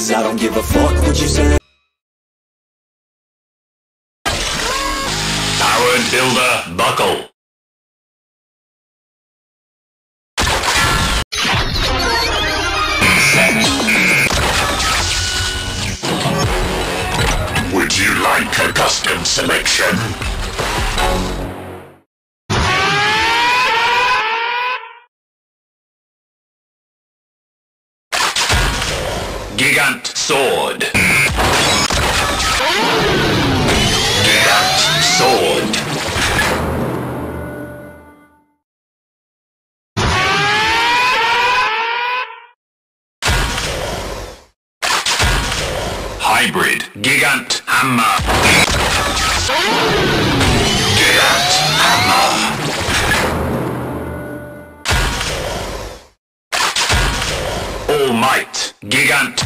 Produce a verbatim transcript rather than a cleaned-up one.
cause I don't give a fuck what you say. Powered builder, buckle. Would you like a custom selection? Gigant sword. Gigant sword. Hybrid Gigant hammer. Gigant hammer. All might Gigant